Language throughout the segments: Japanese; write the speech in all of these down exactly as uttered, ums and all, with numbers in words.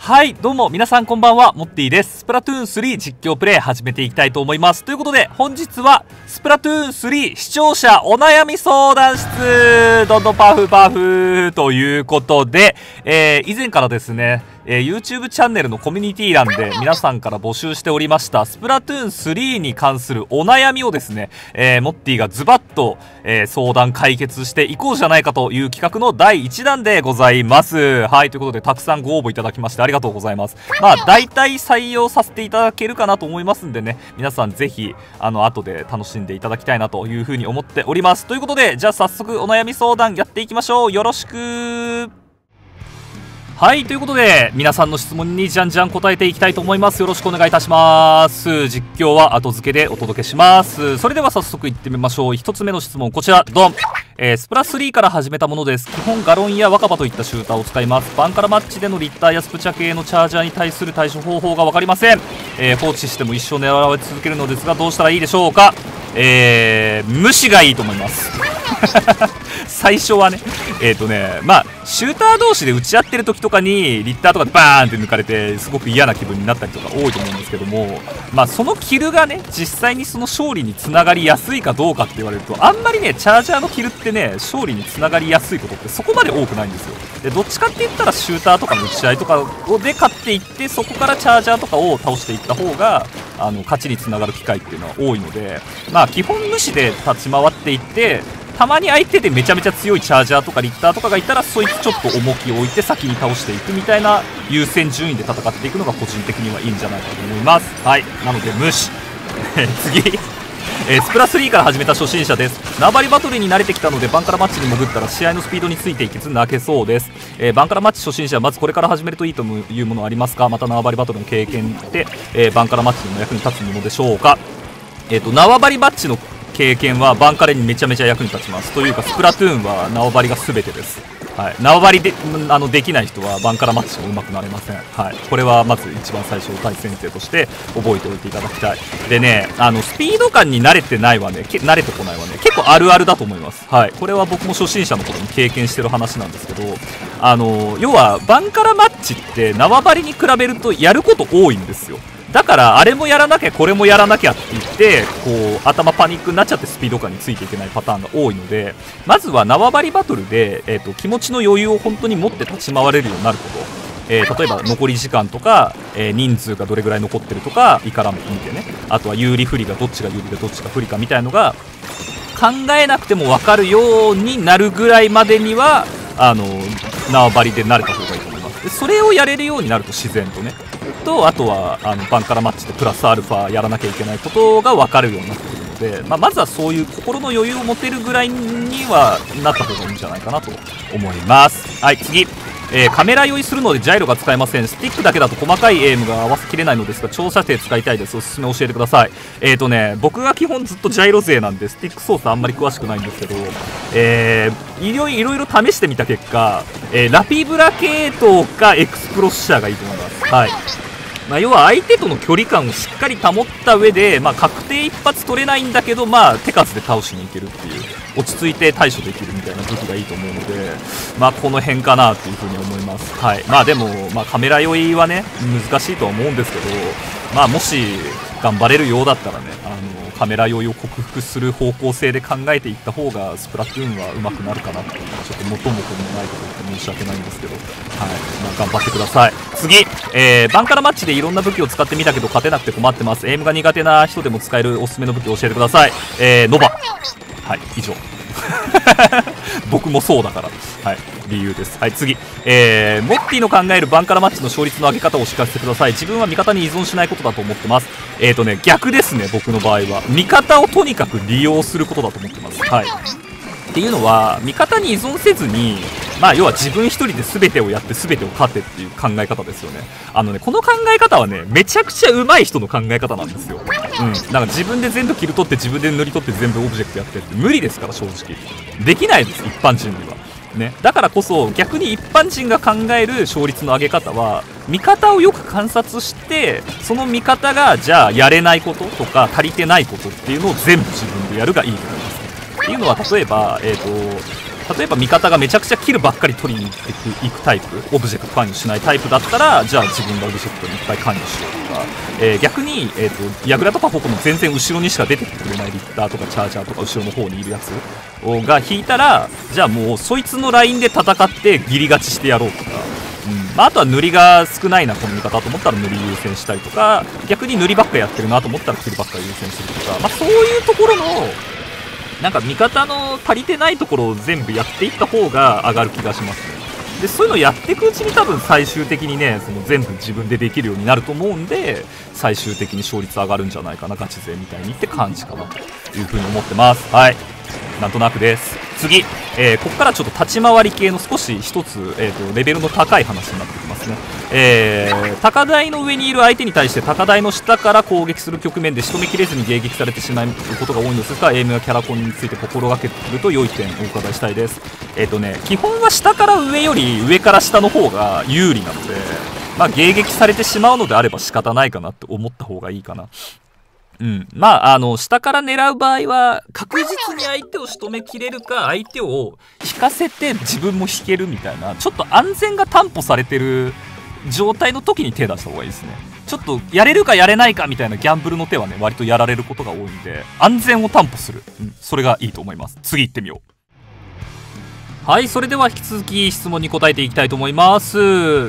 はい、どうも皆さんこんばんは、モッティです。スプラトゥーンスリー実況プレイ始めていきたいと思います。ということで、本日はスプラトゥーンスリー視聴者お悩み相談室どんどんパフパフということで、えー、以前からですね、えー、YouTube チャンネルのコミュニティ欄で皆さんから募集しておりましたスプラトゥーンスリーに関するお悩みをですね、えー、モッティがズバッと、えー、相談解決していこうじゃないかという企画のだいいちだんでございます。はい、ということでたくさんご応募いただきましてありがとうございます。まあ大体採用させていただけるかなと思いますんでね、皆さんぜひあの後で楽しんでいただきたいなというふうに思っております。ということで、じゃあ早速お悩み相談やっていきましょう。よろしく。はい、ということで皆さんの質問にじゃんじゃん答えていきたいと思います。よろしくお願いいたします。実況は後付けでお届けします。それでは早速いってみましょう。ひとつめの質問、こちらドン。えー、スプラスリーから始めたものです。基本ガロンや若葉といったシューターを使います。バンカラマッチでのリッターやスプチャ系のチャージャーに対する対処方法が分かりません。えー、放置しても一生狙われ続けるのですがどうしたらいいでしょうか。えー、無視がいいと思います最初はね、えっ、ー、とね、まあシューター同士で打ち合ってる時とかにリッターとかでバーンって抜かれてすごく嫌な気分になったりとか多いと思うんですけども、まあそのキルがね実際にその勝利につながりやすいかどうかって言われると、あんまりねチャージャーのキルってね勝利につながりやすいことってそこまで多くないんですよ。でどっちかって言ったらシューターとかの打ち合いとかで勝っていって、そこからチャージャーとかを倒していった方があの勝ちにつながる機会っていうのは多いので、まあ基本無視で立ち回っていって、たまに相手でめちゃめちゃ強いチャージャーとかリッターとかがいたらそいつちょっと重きを置いて先に倒していくみたいな優先順位で戦っていくのが個人的にはいいんじゃないかと思います。はい、なので無視次えー、スプラスリーから始めた初心者です。縄張りバトルに慣れてきたのでバンカラマッチに潜ったら試合のスピードについていけず泣けそうです。えー、バンカラマッチ初心者はまずこれから始めるといいというものはありますか。また縄張りバトルの経験で、えー、バンカラマッチにも役に立つものでしょうか。えーと縄張りマッチの経験はバンカレにめちゃめちゃ役に立ちます。というかスプラトゥーンは縄張りが全てです。はい、縄張りであのできない人はバンカラマッチもうまくなれません。はい、これはまず一番最初対戦生として覚えておいていただきたい。でね、あのスピード感に慣れてないはねけ慣れてこないはね結構あるあるだと思います。はい、これは僕も初心者の頃に経験してる話なんですけど、あの要はバンカラマッチって縄張りに比べるとやること多いんですよ。だからあれもやらなきゃこれもやらなきゃって言ってこう頭パニックになっちゃってスピード感についていけないパターンが多いので、まずは縄張りバトルで、えーと、気持ちの余裕を本当に持って立ち回れるようになること、えー、例えば残り時間とか、えー、人数がどれぐらい残ってるとかイカラ見てね、あとは有利不利がどっちが有利でどっちが不利かみたいのが考えなくても分かるようになるぐらいまでにはあの縄張りで慣れた方がいいと思います。でそれをやれるようになると自然とねと、あとはあのバンカラマッチでプラスアルファやらなきゃいけないことが分かるようになってくるので、まあ、まずはそういう心の余裕を持てるぐらいにはなった方がいいんじゃないかなと思います。はい、次、えー、カメラ酔いするのでジャイロが使えません。スティックだけだと細かいエイムが合わせきれないのですが長射程使いたいです。おすすめ教えてください。えーとね僕が基本ずっとジャイロ勢なんでスティック操作あんまり詳しくないんですけど、えー、いろいろいろ試してみた結果、えー、ラピブラ系統かエクスプロッシャーがいいと思います。はい、まあ、要は相手との距離感をしっかり保った上で、まあ、確定一発取れないんだけど、まあ、手数で倒しにいけるっていう落ち着いて対処できるみたいな武器がいいと思うので、まあ、この辺かなというふうに思います。はい、まあでも、まあ、カメラ酔いはね難しいとは思うんですけど、まあ、もし頑張れるようだったらねあのカメラ酔いを克服する方向性で考えていった方がスプラトゥーンは上手くなるかなっていう、ちょっと元も子もないこと言って申し訳ないんですけど、はい、まあ、頑張ってください。次、えー、バンカラマッチでいろんな武器を使ってみたけど勝てなくて困ってます。エイムが苦手な人でも使えるおすすめの武器を教えてください。えー、ノバ。はい、以上僕もそうだから、はい、理由です。はい、次、えー、モッティの考えるバンカラマッチの勝率の上げ方をお聞かせてください。自分は味方に依存しないことだと思ってます。えーとね逆ですね。僕の場合は味方をとにかく利用することだと思ってます。はい、っていうのは味方に依存せずに、まあ要は自分一人で全てをやって全てを勝てっていう考え方ですよね。あのねこの考え方はねめちゃくちゃ上手い人の考え方なんですよ。うん、なんか自分で全部キル取って自分で塗り取って全部オブジェクトやってって無理ですから正直できないです、一般人には。ね、だからこそ逆に一般人が考える勝率の上げ方は味方をよく観察してその味方がじゃあやれないこととか足りてないことっていうのを全部自分でやるがいいと思います。っていうのは例えば、えーと例えば味方がめちゃくちゃキルばっかり取りに行ってくいくタイプ、オブジェクト関与しないタイプだったら、じゃあ自分がオブジェクトにいっぱい関与しようとか、えー、逆に、えーと、ヤグラとかフォコの全然後ろにしか出てくれないリッターとかチャージャーとか後ろの方にいるやつが引いたら、じゃあもうそいつのラインで戦ってギリ勝ちしてやろうとか、うんまあ、あとは塗りが少ないなこの味方と思ったら塗り優先したりとか、逆に塗りばっかやってるなと思ったらキルばっか優先するとか、まあ、そういうところのなんか味方の足りてないところを全部やっていった方が上がる気がしますね。でそういうのをやっていくうちに多分最終的にね、その全部自分でできるようになると思うんで、最終的に勝率上がるんじゃないかな、ガチ勢みたいにって感じかなというふうに思ってます。はい、なんとなくです。次、えー、ここからちょっと立ち回り系の少し一つ、えーと、レベルの高い話になってきますね。えー、高台の上にいる相手に対して高台の下から攻撃する局面で仕留めきれずに迎撃されてしまうことが多いんですが、エイムやキャラコンについて心がけていると良い点お伺いしたいです。えっ、ー、とね、基本は下から上より上から下の方が有利なので、まあ、迎撃されてしまうのであれば仕方ないかなって思った方がいいかな。うん、まあ、あの下から狙う場合は確実に相手を仕留めきれるか、相手を引かせて自分も引けるみたいな、ちょっと安全が担保されてる状態の時に手出した方がいいですね。ちょっとやれるかやれないかみたいなギャンブルの手はね、割とやられることが多いんで、安全を担保する、うん、それがいいと思います。次行ってみよう。はい、それでは引き続き質問に答えていきたいと思います。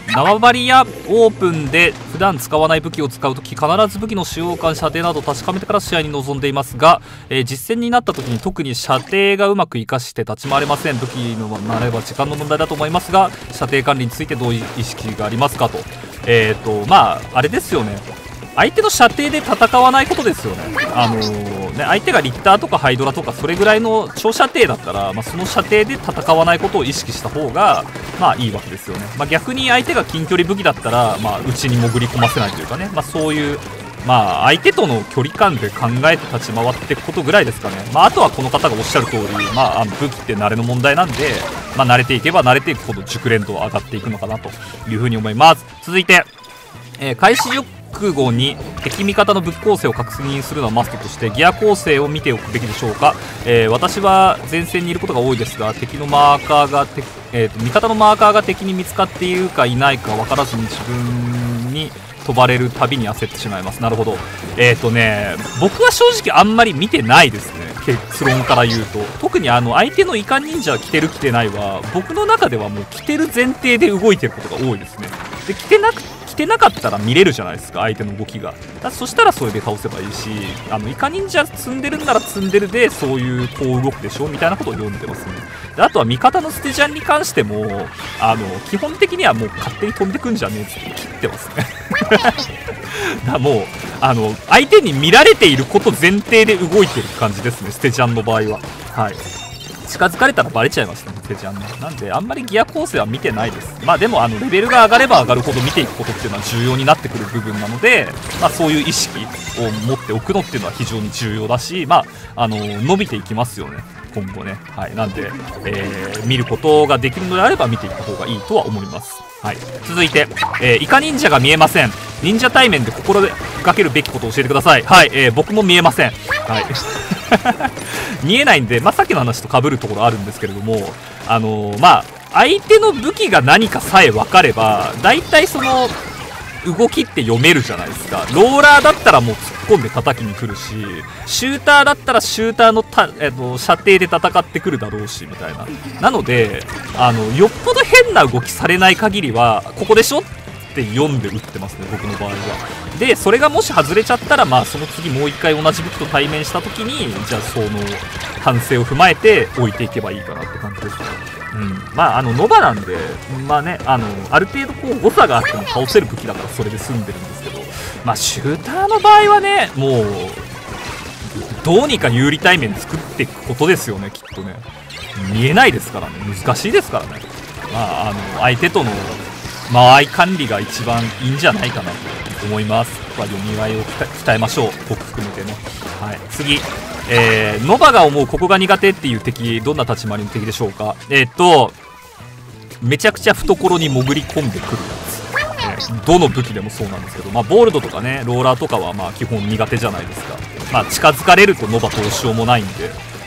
縄張りやオープンで普段使わない武器を使うとき、必ず武器の使用感、射程など確かめてから試合に臨んでいますが、えー、実戦になったときに特に射程がうまく活かして立ち回れません。武器のなれば時間の問題だと思いますが、射程管理についてどういう意識がありますかと。えっとまああれですよね、相手の射程で戦わないことですよね。あのー、ね、相手がリッターとかハイドラとかそれぐらいの長射程だったら、まあ、その射程で戦わないことを意識した方がまあいいわけですよね。まあ、逆に相手が近距離武器だったら、まあ、内に潜り込ませないというかね、まあ、そういう、まあ、相手との距離感で考えて立ち回っていくことぐらいですかね。まあ、あとはこの方がおっしゃる通り、まあ、あの武器って慣れの問題なんで、まあ、慣れていけば慣れていくほど熟練度は上がっていくのかなというふうに思います。続いて、えー、開始直後に敵味方の武器構成を確認するのはマストとして、ギア構成を見ておくべきでしょうか。えー、私は前線にいることが多いですが、敵のマーカーがて、えーと、味方のマーカーが敵に見つかっているかいないか分からずに自分に飛ばれるたびに焦ってしまいます。なるほど。えっとね、僕は正直あんまり見てないですね、結論から言うと。特にあの相手のイカ忍者着てる着てないは僕の中ではもう着てる前提で動いてることが多いですね。で着てなく着てなかったら見れるじゃないですか、相手の動きが。だそしたらそれで倒せばいいし、あのイカ忍者積んでるんなら積んでるでそういうこう動くでしょみたいなことを読んでますね。であとは味方のステジャンに関しても、あの基本的にはもう勝手に飛んでくんじゃねえっつって切ってますねだもうあの相手に見られていること前提で動いてる感じですね、ステジャンの場合は。はい、近づかれたらバレちゃいますね、ステジャンね。なんであんまりギア構成は見てないです。まあでもあのレベルが上がれば上がるほど見ていくことっていうのは重要になってくる部分なので、まあ、そういう意識を持っておくのっていうのは非常に重要だし、まあ、あの伸びていきますよね今後ね。はい、なんで、えー、見ることができるのであれば見ていった方がいいとは思います。はい、続いて、えー、イカ忍者が見えません。忍者対面で心がけるべきことを教えてください。はい、えー、僕も見えません。はい見えないんで、まあ、さっきの話と被るところあるんですけれども、あのー、まあ相手の武器が何かさえ分かれば大体その動きって読めるじゃないですか。ローラーだったらもう突っ込んで叩きに来るし、シューターだったらシューターのた、えっと、射程で戦ってくるだろうしみたいな。なのであのよっぽど変な動きされない限りはここでしょって読んで打ってますね、僕の場合は。でそれがもし外れちゃったら、まあその次もう一回同じ武器と対面した時に、じゃあその反省を踏まえて置いていけばいいかなって感じですね。うん、まああのノバなんで、まあね、あのある程度こう誤差があっても倒せる武器だからそれで済んでるんですけど、まあシューターの場合はね、もうどうにか有利対面作っていくことですよね、きっとね。見えないですからね、難しいですからね。まああの相手との間合い管理が一番いいんじゃないかなと思います。ここは読み合いを鍛えましょう、僕含めてね。はい、次、えー、ノバが思うここが苦手っていう敵、どんな立ち回りの敵でしょうか。えー、っとめちゃくちゃ懐に潜り込んでくるやつ、えー、どの武器でもそうなんですけど、まあ、ボールドとかねローラーとかはまあ基本苦手じゃないですか。まあ、近づかれるとノバどうしようもないんで、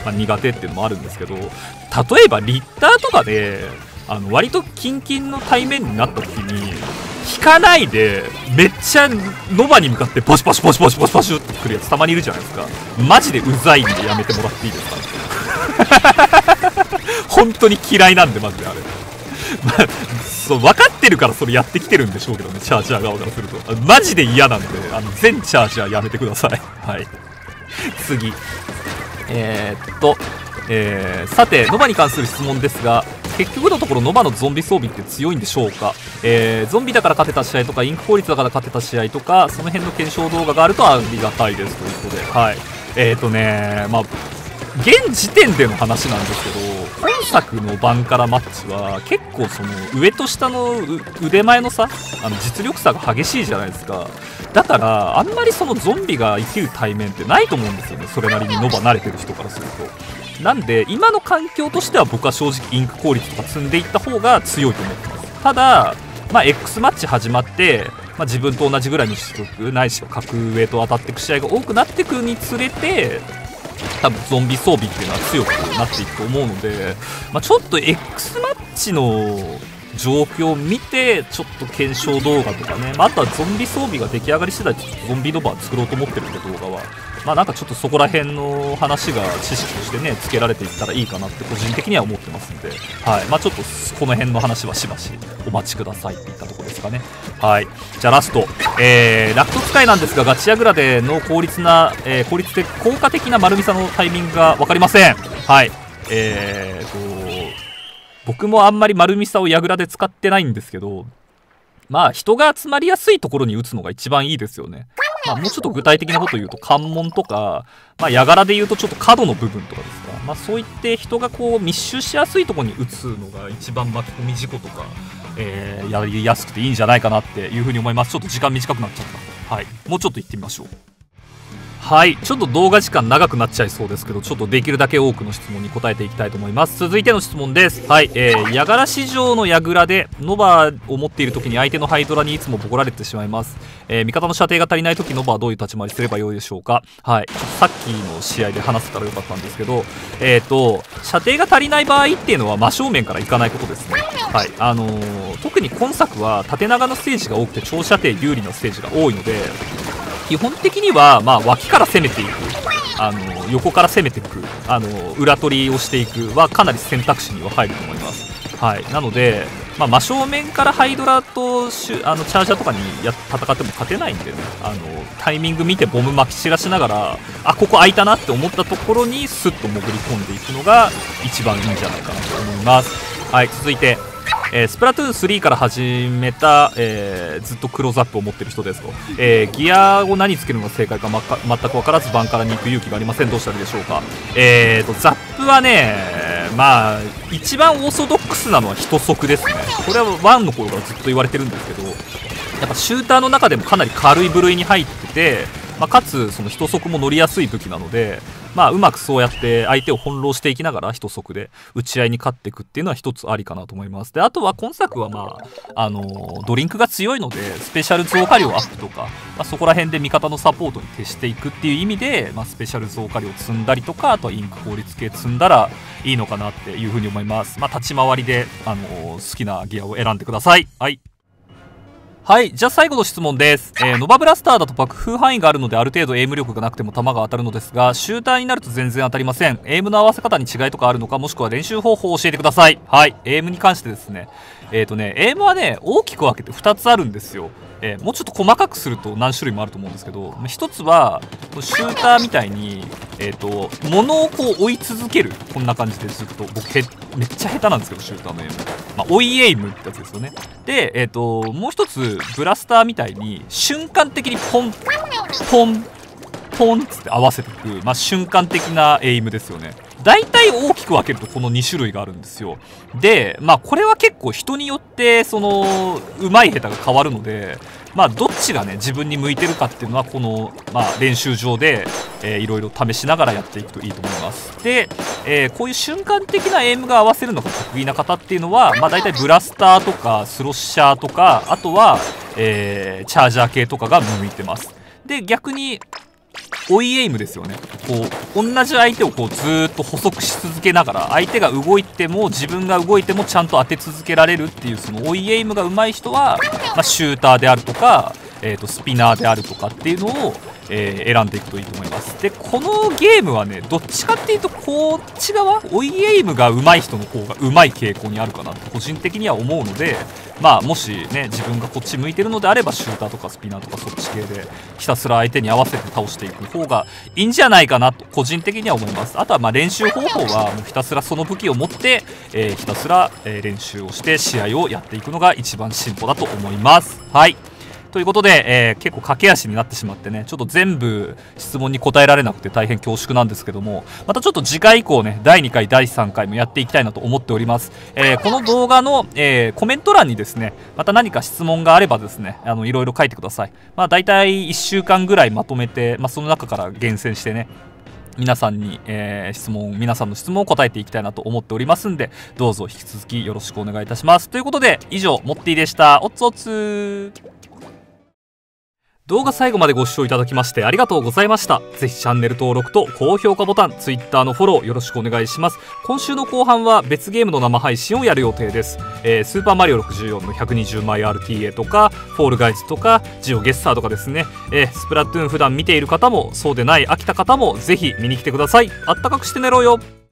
まあ、苦手っていうのもあるんですけど、例えばリッターとかであの割とキンキンの対面になった時に引かないでめっちゃノバに向かってポシポシポシポシポシポシってくるやつたまにいるじゃないですか。マジでうざいんでやめてもらっていいですか本当に嫌いなんでマジであれまあ、そう分かってるからそれやってきてるんでしょうけどね、チャージャー側からするとマジで嫌なんで、あの全チャージャーやめてくださいはい次えー、っと、えー、さてノバに関する質問ですが、結局のところノバのゾンビ装備って強いんでしょうか。えー、ゾンビだから勝てた試合とかインク効率だから勝てた試合とかその辺の検証動画があるとありがたいですということで、はいえー、っとねまあ現時点での話なんですけど、本作のバンカラマッチは結構その上と下の腕前の差、あの実力差が激しいじゃないですか。だからあんまりそのゾンビが生きる対面ってないと思うんですよね、それなりにノバ慣れてる人からすると。なんで今の環境としては僕は正直インク効率とか積んでいった方が強いと思ってます。ただまあ X マッチ始まって、まあ、自分と同じぐらいの出力ないしは格上と当たっていく試合が多くなっていくにつれて多分ゾンビ装備っていうのは強くなっていくと思うので、まあ、ちょっと X マッチの状況を見てちょっと検証動画とかね、まあ、あとはゾンビ装備が出来上がり次第ちょっとゾンビノバ作ろうと思ってるんで動画はまあなんかちょっとそこら辺の話が知識としてねつけられていったらいいかなって個人的には思ってますんで、はいまあ、ちょっとこの辺の話はしばしお待ちくださいっていったところですかね。はいじゃあラスト、えー、ラクト使いなんですがガチヤグラでの効率な、えー、効率的効果的な丸みさのタイミングが分かりません。はいえーと僕もあんまり丸みさをヤグラで使ってないんですけど、まあ人が集まりやすいところに打つのが一番いいですよね。まあ、もうちょっと具体的なことを言うと関門とか、まあ、矢柄で言うとちょっと角の部分とかですか、まあ、そういって人がこう密集しやすいところに打つのが一番巻き込み事故とか、えー、やりやすくていいんじゃないかなっていうふうに思います。ちょっと時間短くなっちゃった。はい、もうちょっと行ってみましょう。はいちょっと動画時間長くなっちゃいそうですけど、ちょっとできるだけ多くの質問に答えていきたいと思います。続いての質問です。はい、えー、矢柄市場の矢倉でノバを持っている時に相手のハイドラにいつもボコられてしまいます。えー、味方の射程が足りない時ノバはどういう立ち回りすればよいでしょうか。はい、ちょっとさっきの試合で話せたらよかったんですけど、えーと射程が足りない場合っていうのは真正面から行かないことですね。はいあのー、特に今作は縦長のステージが多くて長射程有利なステージが多いので、基本的にはまあ脇から攻めていく、あの横から攻めていく、あの裏取りをしていくはかなり選択肢には入ると思います。はい、なので、まあ、真正面からハイドラとシュあのチャージャーとかにや戦っても勝てないんでね、あのタイミング見てボム撒き散らしながらあここ空いたなって思ったところにスッと潜り込んでいくのが一番いいんじゃないかなと思います。はい続いてえー、スプラトゥーンスリーから始めた、えー、ずっとクローズアップを持ってる人ですと、えー、ギアを何つけるのが正解か、ま、か全く分からずバンカラに行く勇気がありません。どうしたらいいでしょうか。えーとザップはねまあ一番オーソドックスなのは一足ですね。これはワンの頃からずっと言われてるんですけど、やっぱシューターの中でもかなり軽い部類に入ってて、まあ、かつその一足も乗りやすい武器なので、まあ、うまくそうやって相手を翻弄していきながら一足で打ち合いに勝っていくっていうのは一つありかなと思います。であとは今作は、まああのー、ドリンクが強いのでスペシャル増加量アップとか、まあ、そこら辺で味方のサポートに徹していくっていう意味で、まあ、スペシャル増加量積んだりとか、あとはインク効率系積んだらいいのかなっていうふうに思います。まあ、立ち回りで、あのー、好きなギアを選んでください。はいはい。じゃあ最後の質問です。えー、ノバブラスターだと爆風範囲があるのである程度エイム力がなくても弾が当たるのですが、シューターになると全然当たりません。エイムの合わせ方に違いとかあるのか、もしくは練習方法を教えてください。はい。エイムに関してですね。えっとね、エイムはね、大きく分けてふたつあるんですよ。えー、もうちょっと細かくすると何種類もあると思うんですけど、ひとつはシューターみたいに、えーと、物をこう追い続ける、こんな感じでずっと僕へめっちゃ下手なんですけど、シューターのエイム、まあ、追いエイムってやつですよね。で、えーと、もう一つブラスターみたいに瞬間的にポンポンポンっつって合わせていく、まあ、瞬間的なエイムですよね。大体大きく分けるとこのに種類があるんですよ。で、まあこれは結構人によってその上手い下手が変わるので、まあどっちがね自分に向いてるかっていうのはこの、まあ、練習場で、えー、いろいろ試しながらやっていくといいと思います。で、えー、こういう瞬間的なエイムが合わせるのが得意な方っていうのは、まあ大体ブラスターとかスロッシャーとか、あとは、えー、チャージャー系とかが向いてます。で、逆に追いエイムですよね。こう同じ相手をこうずーっと捕捉し続けながら、相手が動いても自分が動いてもちゃんと当て続けられるっていう、その追いエイムが上手い人は、まあ、シューターであるとか、えー、とスピナーであるとかっていうのを、えー選んでいくといいと思います。でこのゲームはね、どっちかっていうとこっち側、追いエイムが上手い人の方が上手い傾向にあるかなと個人的には思うので、まあもしね自分がこっち向いてるのであれば、シューターとかスピナーとかそっち系でひたすら相手に合わせて倒していく方がいいんじゃないかなと個人的には思います。あとはまあ練習方法はもうひたすらその武器を持って、えーひたすら、えー練習をして試合をやっていくのが一番進歩だと思います。はい、ということで、えー結構駆け足になってしまってね、ちょっと全部質問に答えられなくて大変恐縮なんですけども、またちょっと次回以降ね、だいにかいだいさんかいもやっていきたいなと思っております。えーこの動画の、えーコメント欄にですね、また何か質問があればですね、あのいろいろ書いてください。まあ大体いっしゅうかんぐらいまとめて、まあ、その中から厳選してね、皆さんに、えー質問皆さんの質問を答えていきたいなと思っておりますんで、どうぞ引き続きよろしくお願いいたします。ということで以上、モッティでした。おつおつ。動画最後までご視聴いただきましてありがとうございました。ぜひチャンネル登録と高評価ボタン、Twitter のフォローよろしくお願いします。今週の後半は別ゲームの生配信をやる予定です。えー、スーパーマリオろくじゅうよんのひゃくにじゅうまい アールティーエー とか、フォールガイズとか、ジオゲッサーとかですね、えー、スプラトゥーン普段見ている方も、そうでない飽きた方もぜひ見に来てください。あったかくして寝ろよ。